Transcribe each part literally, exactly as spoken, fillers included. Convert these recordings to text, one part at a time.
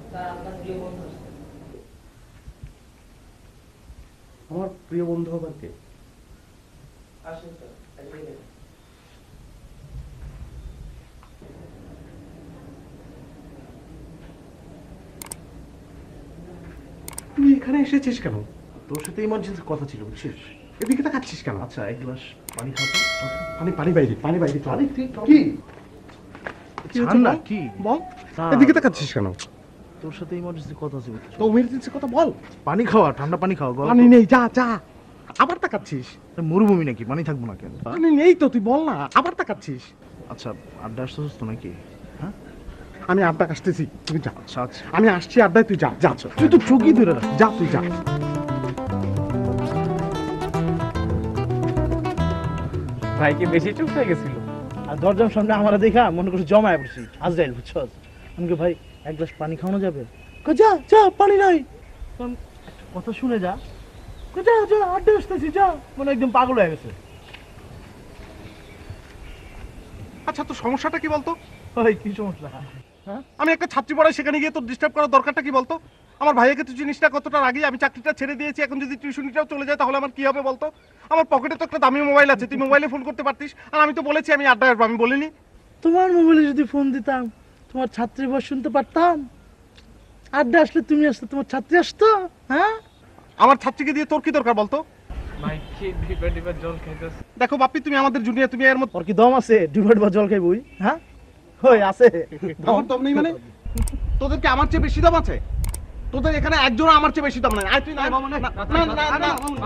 আমার প্রিয় বন্ধু আবার কে? তুই এখানে এসেছিস কেন? তোর সাথে ইমার্জেন্সি কথা ছিল বুঝছিস? এদিকে তাকাচ্ছিস কেন? আচ্ছা এক গ্লাস পানি খাও তো। পানি পানি বাইরে পানি বাইরে পানি ঠিক কি কি ঠান্ডা কি বল? এদিকে তাকাচ্ছিস কেন? তোর সাথে ইমার্জেন্সি কথা ছিল। তো ইমার্জেন্সি কথা বল। পানি খাওয়া, ঠান্ডা পানি খাওয়া। পানি নেই, যা যা। আবার তাকাচ্ছিস? মরুভূমি নাকি, পানি থাকবো না কেন? পানি নেই তো, তুই বল না। আবার তাকাচ্ছিস? আচ্ছা আড্ডা আসতেছিস তো নাকি? হ্যাঁ আমি আড্ডা আসতেছি, তুই যা। আচ্ছা আচ্ছা আমি আসছি আড্ডায়, তুই যা যা। তুই তো চুকি ধরে রাখ, যা তুই যা। ভাই কি বেশি চুপ হয়ে গেছিল? আর দরজার সামনে আমরা দেখা মনে করছি জমায় পড়ছি আজরাইল বুঝছো। আমাকে ভাই এক গ্লাস পানি খাওয়ানো যাবে? যা যা, পানি নাই। কথা শুনে যা, যা যা, আড্ডা আসতেছি যা। মনে একদম পাগল হয়ে গেছে। আচ্ছা তোর সমস্যাটা কি বলতো? ভাই কি সমস্যা? হ্যাঁ আমি একটা ছাত্রী পড়াই, সেখানে গিয়ে তোর ডিস্টার্ব করার দরকারটা কি বলতো? আমার ভাইয়াকে তুই জিনিসটা কতটা আগে আমি চাকরিটা ছেড়ে দিয়েছি, এখন যদি টিউশনিটাও চলে যায় তাহলে আমার কি হবে বলতো? আমার পকেটে তো একটা দামি মোবাইল আছে, তুই মোবাইলে ফোন করতে পারতিস। আর আমি তো বলেছি আমি আড্ডায় আসবো, আমি বলিনি? তোমার মোবাইলে যদি ফোন দিতাম তোমার ছাত্রী বয়স শুনতে পারতাম। আড্ডা আসলে তুমি আসতো, তোমার ছাত্রী আসতো। হ্যাঁ আমার ছাত্রীকে দিয়ে তোর কি দরকার বলতো? ভাই কি ডিবা ডিবা জল খাইতেছে। দেখো বাপ্পি, তুমি আমাদের জুনিয়র, তুমি এর মধ্যে ওর কি দম আছে? ডিভাইড বা জল খাই বই? হ্যাঁ ওই আছে আমার দম নেই মানে? তোদের কি আমার চেয়ে বেশি দাম আছে? তোদের এখানে একজন আমার চেয়ে বেশি দাম নাই। আয় তুই না না না না না।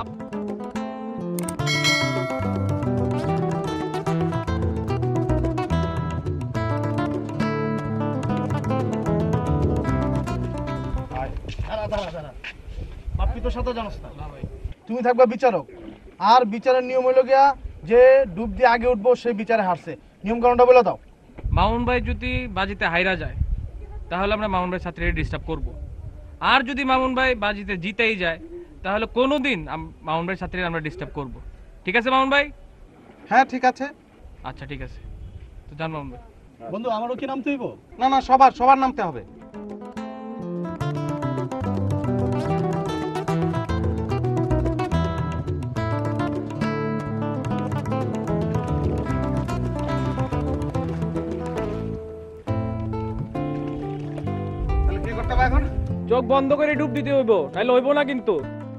বাপ্পি তোর সাথে জানোস না, তুমি থাকবা বিচারক। আর বিচারের নিয়ম হইল গিয়া যে ডুব দিয়ে আগে উঠবো সেই বিচারে হারছে। নিয়ম কারণটা বলে দাও। মামুন ভাই যদি বাজিতে হাইরা যায় তাহলে আমরা মামুন ভাই ছাত্রীদের ডিস্টার্ব করব। আর যদি মামুন ভাই বাজিতে জিতেই যায় তাহলে কোনোদিন মামুন ভাই ছাত্রীদের আমরা ডিস্টার্ব করব। ঠিক আছে মামুন ভাই? হ্যাঁ ঠিক আছে। আচ্ছা ঠিক আছে, তো জান মামুন ভাই। বন্ধু আমারও কি নামতে হইব? না না, সবার সবার নামতে হবে। তাহলে কি করতে হবে এখন? চোখ বন্ধ করে ডুব দিতে হইব, তাহলে হইব না কিন্তু।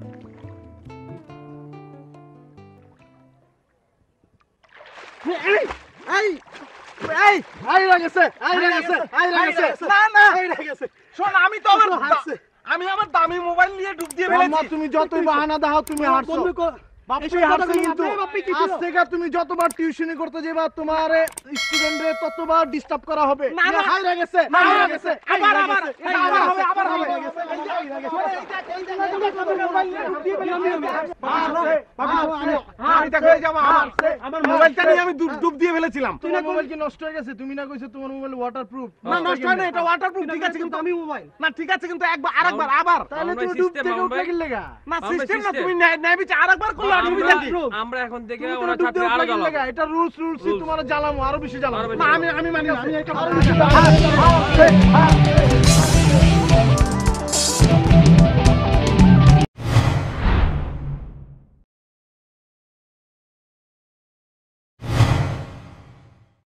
এই এই এই আই লাগেছে, আই লাগেছে, আই লাগেছে। না না, আই লাগেছে। শোন, আমি তো আমার আমি আমার দামি মোবাইল নিয়ে ডুব দিয়ে ফেলেছি। তুমি যতই বাহানা দাও তুমি হারছো। বাপ্পি হারছে কিন্তু। আজ থেকে তুমি যতবার টিউশনি করতে যাবা তোমার স্টুডেন্টরে ততবার ডিস্টার্ব করা হবে। না না, হাই লাগেছে, না হাই না, লাগেছে, আবার আবার আবার হবে, আবার হবে। আমি দেখো এই যে আমার আমার মোবাইলটা নিয়ে আমি ডুব ডুব দিয়ে ফেলেছিলাম। তোমার মোবাইল কি নষ্ট হয়ে গেছে? তুমি না কইছো তোমার মোবাইল ওয়াটারপ্রুফ। না নষ্ট হয় না, এটা ওয়াটারপ্রুফ। ঠিক আছে কিন্তু আমি মোবাইল না, ঠিক আছে কিন্তু একবার আরেকবার আবার। তাহলে তুমি ডুব থেকে উঠে গেলে গা। না সিস্টেম না, তুমি নেয় বিচ আরেকবার করলে অসুবিধা কি? আমরা এখন থেকে তুমি ওরা ডুব ছাত্রী থেকে আরো উঠে গেলে জ্বালাবো। গা। এটা রুলস রুলসই তোমার জ্বালামো, আরো বেশি জ্বালামো। না আমি আমি মানি না, আমি এটা